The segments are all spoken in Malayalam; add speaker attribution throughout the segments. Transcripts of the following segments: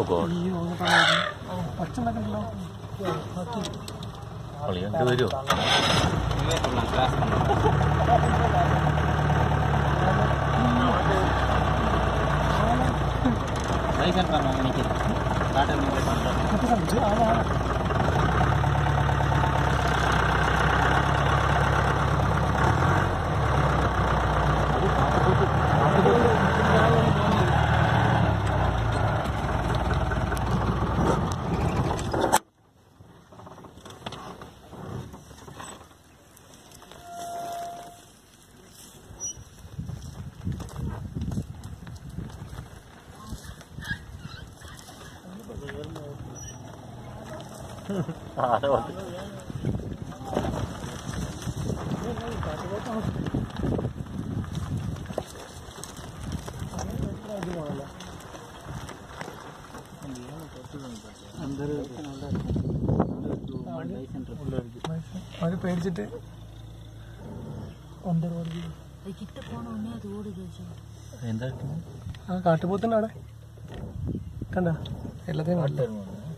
Speaker 1: Oh God. Kalian dua itu. Baik kan Pak Mang ini kita. Ada mulai pantas. Itu kan betul ada. Ada waktu.
Speaker 2: അത് പേടിച്ചിട്ട്
Speaker 1: എന്താ
Speaker 2: ആ കാട്ടുപോത്തുണ്ട് അവിടെ കണ്ട എല്ലാத்தைയും കാട്ടിൽ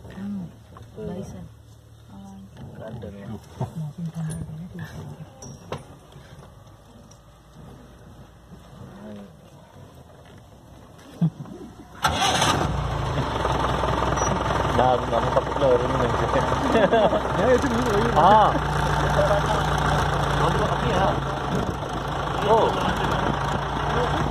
Speaker 1: நம்ம பக்கத்துல வரும்னு நினைச்சேன். அப்படியா? ஓ